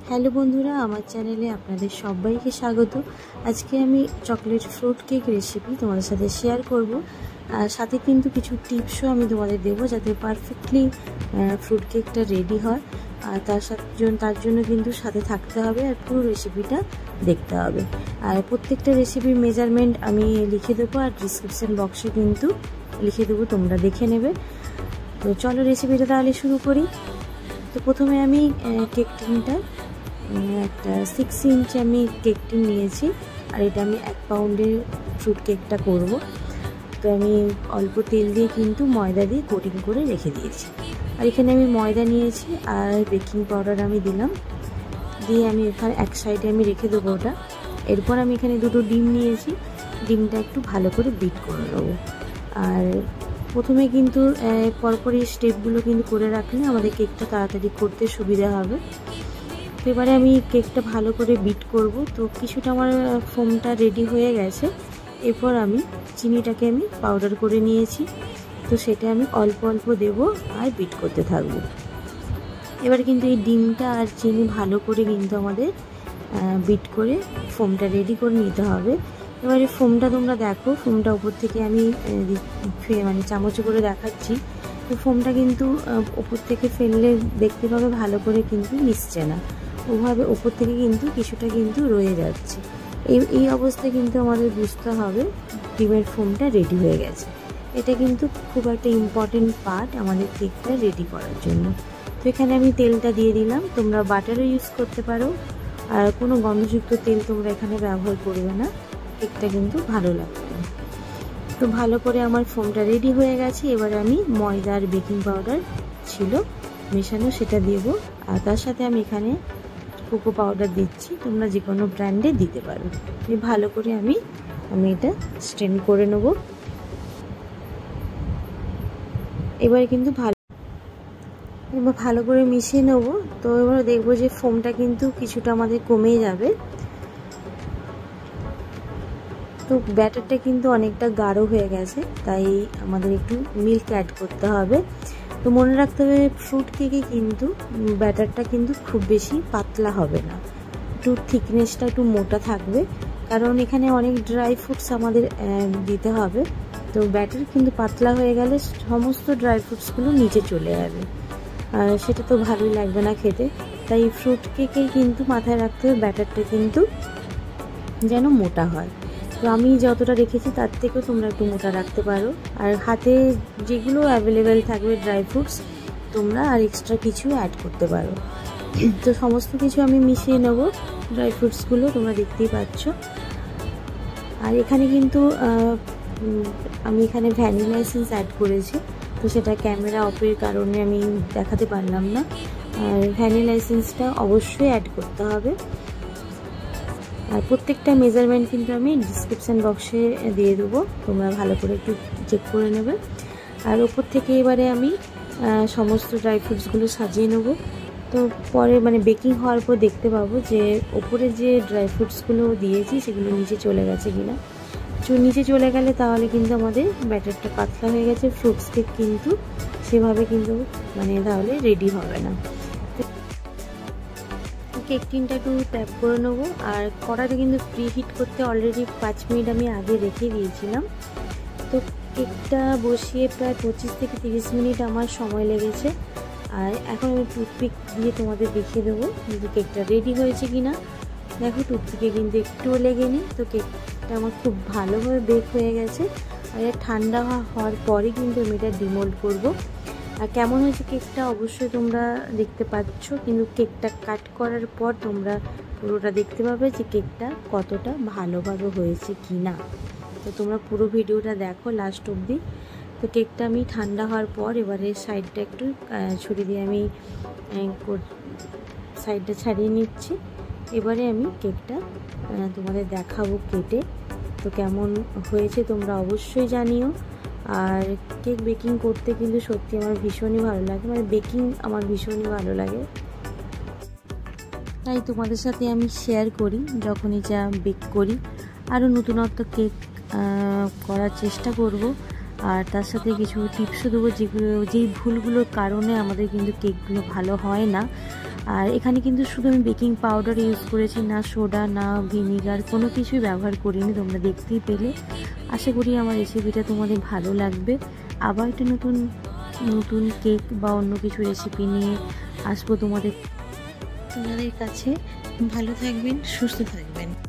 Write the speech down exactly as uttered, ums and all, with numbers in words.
Hello বন্ধুরা, আমার চ্যানেলে আপনাদের সবাইকে স্বাগত। আজকে আমি চকলেট ফ্রুট কেক রেসিপি তোমাদের সাথে শেয়ার করব। আর সাথে কিন্তু কিছু টিপসও আমি তোমাদের দেবো যাতে পারফেক্টলি ফ্রুট কেকটা রেডি হয়। আর তার সাথে তার জন্য কিন্তু সাথে থাকতে হবে আর পুরো রেসিপিটা দেখতে হবে। আর প্রত্যেকটা রেসিপির মেজারমেন্ট আমি লিখে দেবো আর ডিসক্রিপশান বক্সে কিন্তু লিখে দেবো, তোমরা দেখে নেবে। তো চলো রেসিপিটা তাহলে শুরু করি। তো প্রথমে আমি কেক টিনটা একটা সিক্স ইঞ্চ আমি কেক টিন নিয়েছি, আর এটা আমি এক পাউন্ডের ফ্রুট কেকটা করব। তো আমি অল্প তেল দিয়ে কিন্তু ময়দা দিয়ে কোটিং করে রেখে দিয়েছি। আর এখানে আমি ময়দা নিয়েছি আর বেকিং পাউডার আমি দিলাম, দিয়ে আমি এখানে এক সাইডে আমি রেখে দেবো ওটা। এরপর আমি এখানে দুটো ডিম নিয়েছি, ডিমটা একটু ভালো করে বিট করে নেবো। আর প্রথমে কিন্তু পরপরই স্টেপগুলো কিন্তু করে রাখলে আমাদের কেকটা তাড়াতাড়ি করতে সুবিধা হবে। তো এবারে আমি কেকটা ভালো করে বিট করব। তো কিছুটা আমার ফোমটা রেডি হয়ে গেছে। এরপর আমি চিনিটাকে আমি পাউডার করে নিয়েছি, তো সেটা আমি অল্প অল্প দেব আর বিট করতে থাকব। এবার কিন্তু এই ডিমটা আর চিনি ভালো করে কিন্তু আমাদের বিট করে ফোমটা রেডি করে নিতে হবে। এবারে ফোমটা তোমরা দেখো, ফোমটা উপর থেকে আমি মানে চামচে করে দেখাচ্ছি। তো ফোমটা কিন্তু উপর থেকে ফেললে দেখতে পাবে ভালো করে কিন্তু মিশছে না, ওভাবে উপর থেকে কিন্তু কিছুটা কিন্তু রয়ে যাচ্ছে। এই এই অবস্থায় কিন্তু আমাদের বুঝতে হবে ডিমের ফোমটা রেডি হয়ে গেছে। এটা কিন্তু খুব একটা ইম্পর্টেন্ট পার্ট আমাদের কেকটা রেডি করার জন্য। তো এখানে আমি তেলটা দিয়ে দিলাম, তোমরা বাটারও ইউজ করতে পারো, আর কোনো গন্ধযুক্ত তেল তোমরা এখানে ব্যবহার করবে না, কেকটা কিন্তু ভালো লাগবে না। তো ভালো করে আমার ফোমটা রেডি হয়ে গেছে। এবার আমি ময়দা আর বেকিং পাউডার ছিল মেশানো সেটা দেব, আর তার সাথে আমি এখানে কোকো পাউডার দিচ্ছি, তোমরা যে কোনো ব্র্যান্ডে দিতে পারো। ভালো করে আমি আমি এটা স্ট্রেন করে নেব। এবার কিন্তু ভালো এবার ভালো করে মিশিয়ে নেব। তো এবার দেখবো যে ফোমটা কিন্তু কিছুটা আমাদের কমে যাবে। তো ব্যাটারটা কিন্তু অনেকটা গাঢ় হয়ে গেছে, তাই আমাদের একটু মিল্ক অ্যাড করতে হবে। তো মনে রাখতে হবে ফ্রুট কেকে কিন্তু ব্যাটারটা কিন্তু খুব বেশি পাতলা হবে না, একটু থিকনেসটা একটু মোটা থাকবে, কারণ এখানে অনেক ড্রাই ফ্রুটস আমাদের দিতে হবে। তো ব্যাটার কিন্তু পাতলা হয়ে গেলে সমস্ত ড্রাই ফ্রুটসগুলো নিচে চলে যাবে, আর সেটা তো ভালোই লাগবে না খেতে। তাই ফ্রুট কেকে কিন্তু মাথায় রাখতে হবে ব্যাটারটা কিন্তু যেন মোটা হয়। তো আমি যতটা রেখেছি তার থেকেও তোমরা একটু মোটা রাখতে পারো। আর হাতে যেগুলো অ্যাভেলেবেল থাকবে ড্রাই ফ্রুটস তোমরা আর এক্সট্রা কিছু অ্যাড করতে পারো। তো সমস্ত কিছু আমি মিশিয়ে নেব, ড্রাই ফ্রুটসগুলো তোমরা দেখতেই পাচ্ছ। আর এখানে কিন্তু আমি এখানে ভ্যানিলা এসেন্স অ্যাড করেছি, তো সেটা ক্যামেরা অফের কারণে আমি দেখাতে পারলাম না। আর ভ্যানিলা এসেন্সটা অবশ্যই অ্যাড করতে হবে। আর প্রত্যেকটা মেজারমেন্ট কিন্তু আমি ডিসক্রিপশান বক্সে দিয়ে দেবো, তোমরা ভালো করে একটু চেক করে নেবে। আর ওপর থেকে এবারে আমি সমস্ত ড্রাই ফ্রুটসগুলো সাজিয়ে নেব। তো পরে মানে বেকিং হওয়ার পর দেখতে পাবো যে ওপরে যে ড্রাই ফ্রুটসগুলো দিয়েছি সেগুলো নিচে চলে গেছে কিনা। নিচে চলে গেলে তাহলে কিন্তু আমাদের ব্যাটারটা পাতলা হয়ে গেছে, ফ্রুটস কেক কিন্তু সেভাবে কিন্তু মানে তাহলে রেডি হবে না। কেক টিনটা একটু ট্যাপ করে নেবো। আর কড়াইটা কিন্তু প্রি হিট করতে অলরেডি পাঁচ মিনিট আমি আগে রেখে দিয়েছিলাম। তো কেকটা বসিয়ে প্রায় পঁচিশ থেকে তিরিশ মিনিট আমার সময় লেগেছে। আর এখন আমি টুথপিক দিয়ে তোমাদের দেখিয়ে দেবো কিন্তু কেকটা রেডি হয়েছে কিনা। দেখো টুথপিকে কিন্তু একটুও লেগেনি। তো কেকটা আমার খুব ভালোভাবে বেক হয়ে গেছে। আর এটা ঠান্ডা হওয়ার পরে কিন্তু আমি এটা ডিমোল্ড করবো। আর কেমন হয়েছে কেকটা অবশ্যই তোমরা দেখতে পাচ্ছ, কিন্তু কেকটা কাট করার পর তোমরা পুরোটা দেখতে পাবে যে কেকটা কতটা ভালোভাবে হয়েছে কি না। তো তোমরা পুরো ভিডিওটা দেখো লাস্ট অবধি। তো কেকটা আমি ঠান্ডা হওয়ার পর এবারে সাইডটা একটু ছুরি দিয়ে আমি সাইডটা ছাড়িয়ে নিচ্ছি। এবারে আমি কেকটা তোমাদের দেখাবো কেটে। তো কেমন হয়েছে তোমরা অবশ্যই জানিও। আর কেক বেকিং করতে কিন্তু সত্যি আমার ভীষণই ভালো লাগে, মানে বেকিং আমার ভীষণই ভালো লাগে, তাই তোমাদের সাথে আমি শেয়ার করি যখনই যা বেক করি। আরও নতুনত্ব কেক করার চেষ্টা করব, আর তার সাথে কিছু টিপসও দেবো যেগুলো যেই ভুলগুলোর কারণে আমাদের কিন্তু কেকগুলো ভালো হয় না। আর এখানে কিন্তু শুধু আমি বেকিং পাউডার ইউজ করেছি, না সোডা না ভিনিগার, কোনো কিছুই ব্যবহার করিনি। তোমরা দেখতেই পেলে। আশা করি আমার রেসিপিটা তোমাদের ভালো লাগবে। আবার একটা নতুন নতুন কেক বা অন্য কিছু রেসিপি নিয়ে আসবো তোমাদের তোমাদের কাছে। ভালো থাকবেন, সুস্থ থাকবেন।